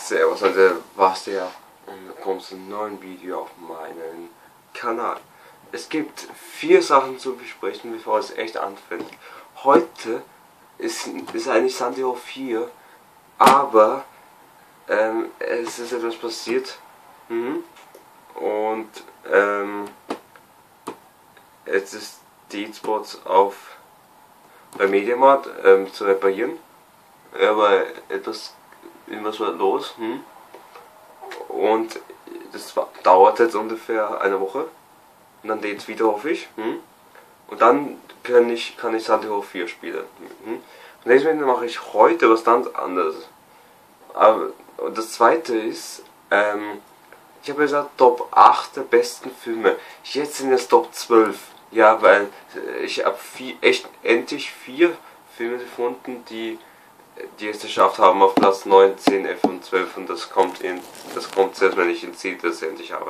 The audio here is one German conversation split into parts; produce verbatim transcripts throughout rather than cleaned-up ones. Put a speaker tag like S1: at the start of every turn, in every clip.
S1: Servus Leute, was der und willkommen zu einem neuen Video auf meinem Kanal. Es gibt vier Sachen zu besprechen, bevor es echt anfängt. Heute ist, ist eigentlich Santiago vier, aber ähm, es ist etwas passiert mhm. und ähm, jetzt ist die Spots auf bei Mediamarkt ähm, zu reparieren, aber etwas irgendwas war los hm? und das war, dauert jetzt ungefähr eine Woche und dann lädt es wieder, hoffe ich, hm? Und dann kann ich, kann ich Santiago vier spielen. Hm? Und deswegen mache ich heute was ganz anderes. Aber, und das zweite ist, ähm, ich habe gesagt Top acht der besten Filme. Jetzt sind es Top zwölf. Ja, weil ich habe echt endlich vier Filme gefunden, die die es geschafft haben auf Platz neun, zehn, elf und zwölf, und das kommt in das kommt erst, wenn ich ein Ziel das endlich habe.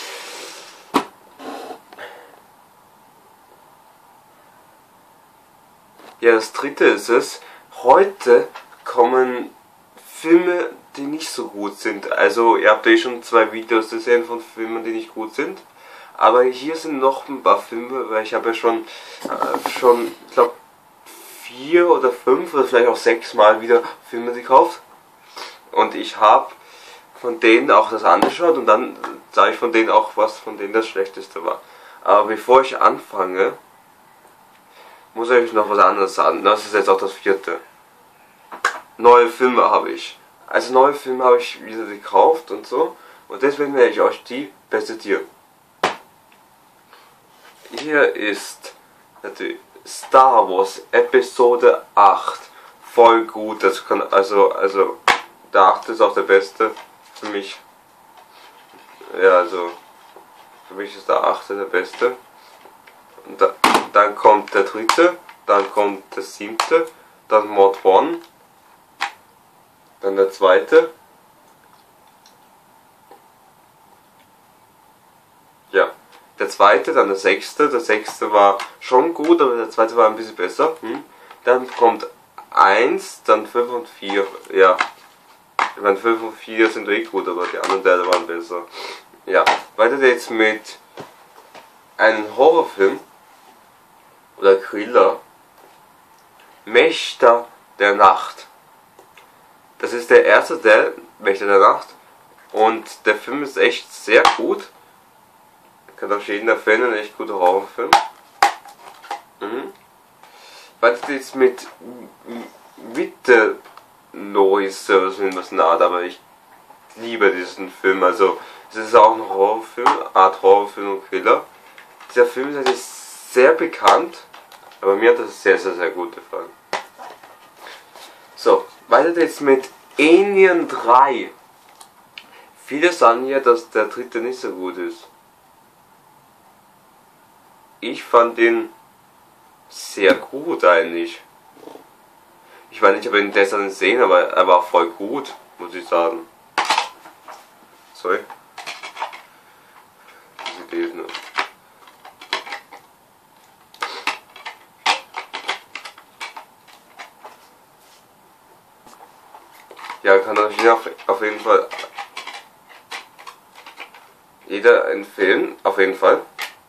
S1: Ja, das dritte ist es, heute kommen Filme, die nicht so gut sind. Also ihr habt eh schon zwei Videos gesehen von Filmen, die nicht gut sind, aber hier sind noch ein paar Filme, weil ich habe ja schon, äh, schon, ich glaube, vier oder fünf oder vielleicht auch sechs Mal wieder Filme gekauft und ich habe von denen auch das angeschaut und dann sage ich von denen auch, was von denen das Schlechteste war. Aber bevor ich anfange, muss ich euch noch was anderes sagen. Das ist jetzt auch das vierte. Neue Filme habe ich. Also neue Filme habe ich wieder gekauft und so, und deswegen werde ich euch die präsentieren. Hier ist natürlich Star Wars Episode acht, voll gut, das kann, also, also, der achte ist auch der beste, für mich, ja, also, für mich ist der achte der beste, und da, dann kommt der dritte, dann kommt der siebte, dann Mod One, dann der zweite, ja. Der zweite, dann der sechste. Der sechste war schon gut, aber der zweite war ein bisschen besser. Hm. Dann kommt eins, dann fünf und vier. Ja, ich meine fünf und vier sind eh gut, aber die anderen Teile waren besser. Ja, weiter jetzt mit einem Horrorfilm oder Thriller. Wächter der Nacht. Das ist der erste Teil, Wächter der Nacht. Und der Film ist echt sehr gut. Kann auch jeden empfehlen, ein echt guter Horrorfilm. Mhm. Weiter jetzt mit Witte Noise oder so irgendwas in der Art, aber ich liebe diesen Film. Also es ist auch ein Horrorfilm, Art Horrorfilm und Thriller. Dieser Film ist eigentlich sehr bekannt, aber mir hat das sehr, sehr, sehr gut gefallen. So, weiter jetzt mit Alien drei. Viele sagen ja, dass der dritte nicht so gut ist. Ich fand ihn sehr gut eigentlich. Ich meine, ich habe ihn gestern gesehen, aber er war voll gut, muss ich sagen. Sorry. Sie lesen. Ja, kann euch auf, auf jeden Fall jeder empfehlen, auf jeden Fall.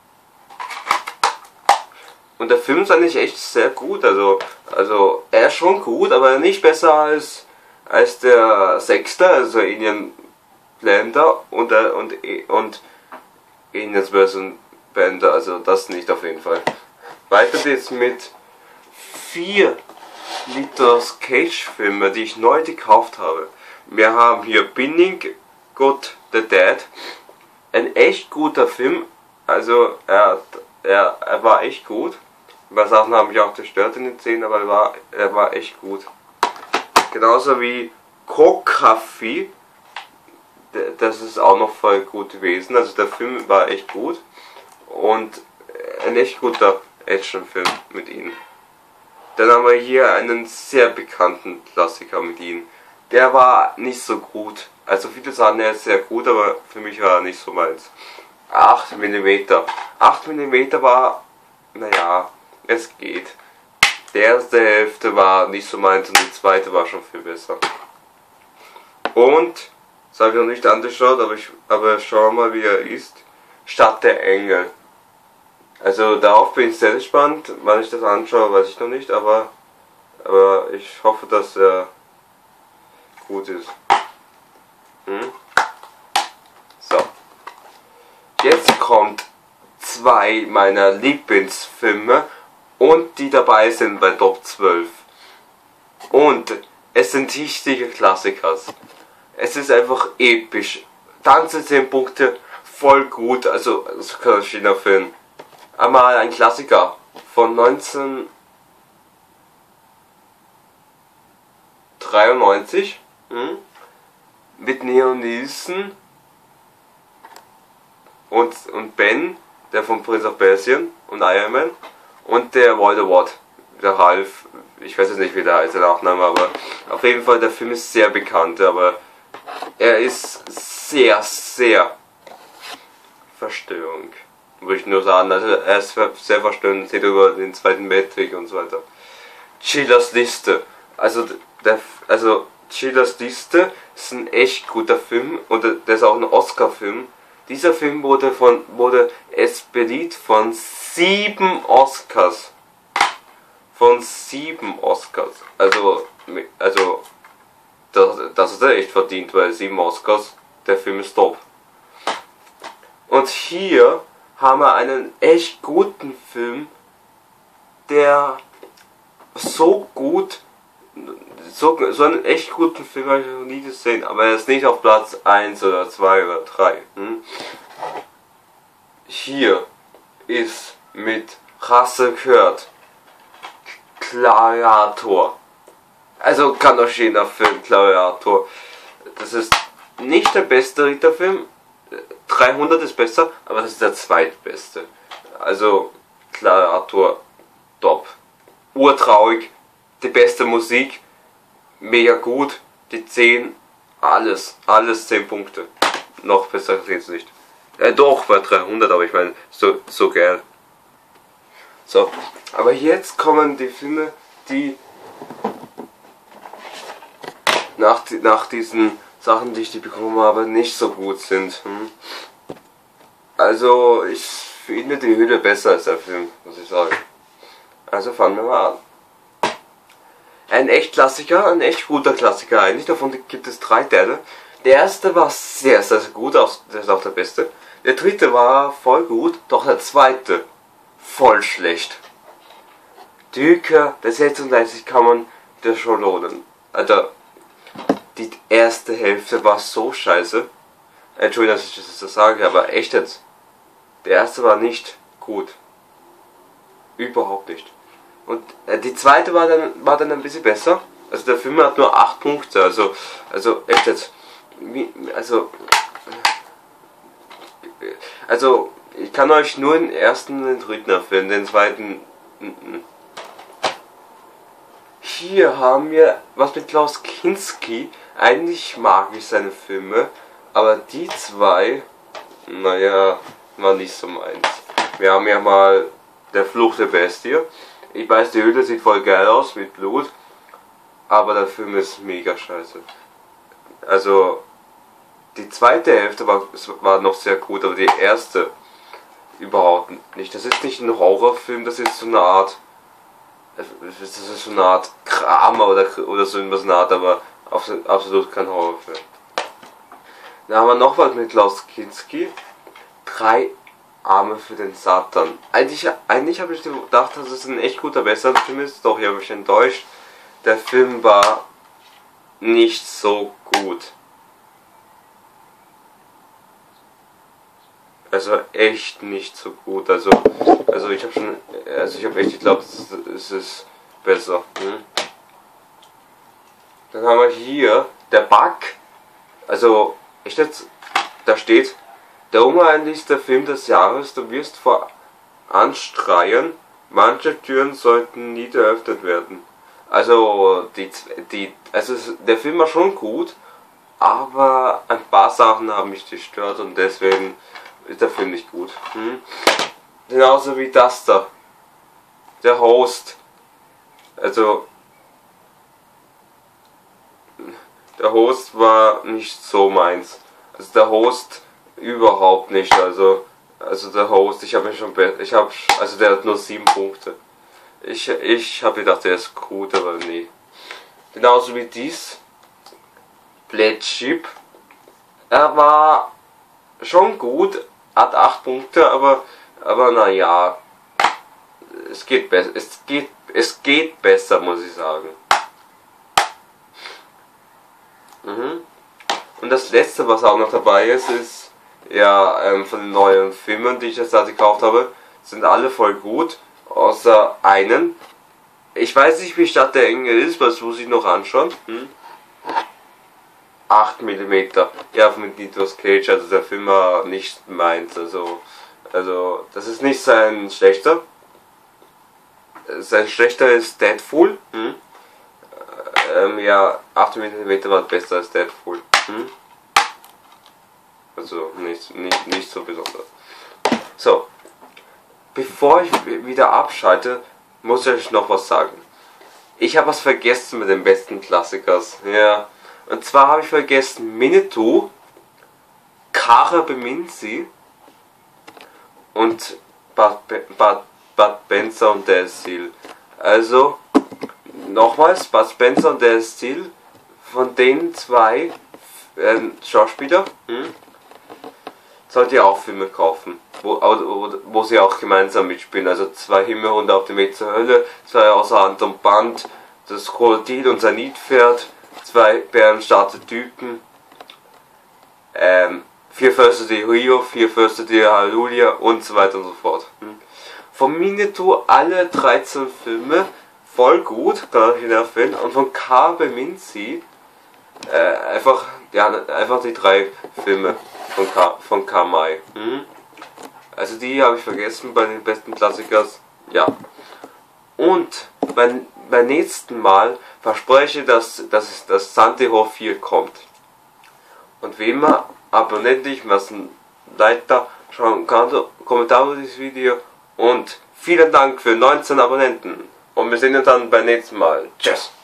S1: Und der Film ist eigentlich echt sehr gut, also, also er ist schon gut, aber nicht besser als, als der sechste, also Alien Blender und, äh, und, und Aliens versus. Bender, also das nicht auf jeden Fall. Weiter geht's mit vier Nicolas Cage Filme, die ich neu gekauft habe. Wir haben hier Binning Got the Dead, ein echt guter Film, also er, er, er war echt gut. Ein paar Sachen haben mich auch gestört in den Szenen, aber er war, er war echt gut. Genauso wie Kokafi, das ist auch noch voll gut gewesen. Also der Film war echt gut und ein echt guter Actionfilm mit ihm. Dann haben wir hier einen sehr bekannten Klassiker mit ihm. Der war nicht so gut. Also viele sagen, er ist sehr gut, aber für mich war er nicht so meins. acht Millimeter. acht Millimeter war, naja, es geht. Die erste Hälfte war nicht so meins und die zweite war schon viel besser. Und, das habe ich noch nicht angeschaut, aber, ich, aber schau mal, wie er ist. Stadt der Engel. Also darauf bin ich sehr gespannt. Wann ich das anschaue, weiß ich noch nicht, aber, aber ich hoffe, dass er gut ist. Hm? So. Jetzt kommt zwei meiner Lieblingsfilme und die dabei sind bei Top zwölf. Und es sind richtige Klassiker. Es ist einfach episch. Ganze zehn Punkte, voll gut, also so kann ein schöner Film. Einmal ein Klassiker von neunzehnhundertdreiundneunzig hm? mit Liam Neeson und, und Ben, der von Prince of Persia und Iron Man und der Voldemort, der Ralph, ich weiß jetzt nicht wie der heißt, der Nachname, aber auf jeden Fall der Film ist sehr bekannt, aber er ist sehr, sehr Verstörung, würde ich nur sagen, also er ist sehr verstörend, seht über den Zweiten Weltkrieg und so weiter. Schillers Liste, also der, also Schillers Liste ist ein echt guter Film und der ist auch ein Oscar-Film. Dieser Film wurde von wurde es beliebt von sieben Oscars. Von sieben Oscars. Also, also das, das ist er echt verdient, weil sieben Oscars, der Film ist top. Und hier haben wir einen echt guten Film, der so gut, so, so einen echt guten Film habe ich noch nie gesehen, aber er ist nicht auf Platz eins oder zwei oder drei. Hm? Hier ist mit Russell Crowe Gladiator. Also kann doch jeder Film Gladiator. Das ist nicht der beste Ritterfilm. dreihundert ist besser, aber das ist der zweitbeste. Also Gladiator top. Urtraurig, die beste Musik, mega gut, die zehn, alles, alles zehn Punkte. Noch besser geht's nicht. Äh, doch, bei dreihundert, aber ich meine, so, so geil. So, aber jetzt kommen die Filme, die nach, nach diesen Sachen, die ich die bekommen habe, nicht so gut sind. Hm? Also, ich finde die Höhle besser als der Film, muss ich sagen. Also fangen wir mal an. Ein echt Klassiker, ein echt guter Klassiker eigentlich, davon gibt es drei Teile. Der erste war sehr, sehr gut, das ist auch der beste. Der dritte war voll gut, doch der zweite voll schlecht. Die Rückkehr der sechsunddreißig Kammern der Scholonen. Also, die erste Hälfte war so scheiße. Entschuldigung, dass ich das so sage, aber echt jetzt. Der erste war nicht gut. Überhaupt nicht. Und äh, die zweite war dann, war dann ein bisschen besser. Also der Film hat nur acht Punkte, also, also echt jetzt. Wie, also, also, ich kann euch nur den ersten und den dritten empfehlen, den zweiten. N -n. Hier haben wir was mit Klaus Kinski. Eigentlich mag ich seine Filme, aber die zwei, naja, war nicht so meins. Wir haben ja mal Der Fluch der Bestie. Ich weiß, die Höhle sieht voll geil aus mit Blut, aber der Film ist mega scheiße. Also, die zweite Hälfte war, war noch sehr gut, aber die erste überhaupt nicht. Das ist nicht ein Horrorfilm, das ist so eine Art, das ist so eine Art Drama oder, oder so etwas eine Art, aber absolut kein Horrorfilm. Dann haben wir noch was mit Klaus Kinski. Drei Arme für den Satan. Eigentlich, eigentlich habe ich gedacht, dass es ein echt guter Westernfilm ist, doch ich habe mich enttäuscht. Der Film war nicht so gut. Also echt nicht so gut. Also, also ich habe schon, also ich habe echt geglaubt, es ist besser. Hm? Dann haben wir hier der Bug. Also echt jetzt, da steht: Der unheimlichste Film des Jahres, du wirst vor Anstreien, manche Türen sollten nie geöffnet werden. Also, die, die, also der Film war schon gut, aber ein paar Sachen haben mich gestört und deswegen ist der Film nicht gut. Hm? Genauso wie das da. Der Host. Also, der Host war nicht so meins. Also der Host überhaupt nicht. Also, also der Host, ich habe mich schon, ich habe, also der hat nur sieben Punkte. Ich, ich habe gedacht, der ist gut, aber nee. Genauso wie dies. Black Sheep. Er war schon gut, hat acht Punkte, aber, aber naja. Es geht besser, es geht, es geht besser, muss ich sagen. Mhm. Und das letzte, was auch noch dabei ist, ist, ja, ähm, von den neuen Filmen, die ich jetzt da gekauft habe, sind alle voll gut, außer einen. Ich weiß nicht, wie stark der Engel ist, was muss ich noch anschauen? Hm? acht Millimeter. Ja, mit Nicolas Cage, also der Film war nicht meins, also, also, das ist nicht sein schlechter. Sein schlechter ist Deadpool. Hm? Ähm, ja, acht Millimeter war besser als Deadpool. Hm? Also nicht, nicht, nicht so besonders. So, bevor ich wieder abschalte, muss ich euch noch was sagen. Ich habe was vergessen mit den besten Klassikers. Ja, und zwar habe ich vergessen Winnetou, Kara Beminzi und Bud, Bud, Bud Spencer und der Seal. Also, nochmals, Bud Spencer und der Seal, von den zwei äh, Schauspieler, hm, sollt ihr auch Filme kaufen, wo, wo, wo sie auch gemeinsam mitspielen. Also zwei Himmelhunde auf dem Weg zur Hölle, zwei außer Hand und Band, das Krokodil und sein Nilpferd, zwei bärenstarke Typen, ähm, vier Fürste die Rio, vier Fürste die Halleluja und so weiter und so fort. Hm. Von Winnetou alle dreizehn Filme, voll gut, kann ich Ihnen empfehlen. Und von Kara Beminzi äh, einfach, ja, einfach die drei Filme von, Ka von Kamai. Hm. Also die habe ich vergessen bei den besten Klassikers. Ja. Und beim, beim nächsten Mal verspreche ich, dass, dass das Santiago vier kommt. Und wie immer, abonniert dich, was ein Leiter, schauen kann, Kommentar unter dieses Video und vielen Dank für neunzehn Abonnenten. Und wir sehen uns dann beim nächsten Mal. Tschüss.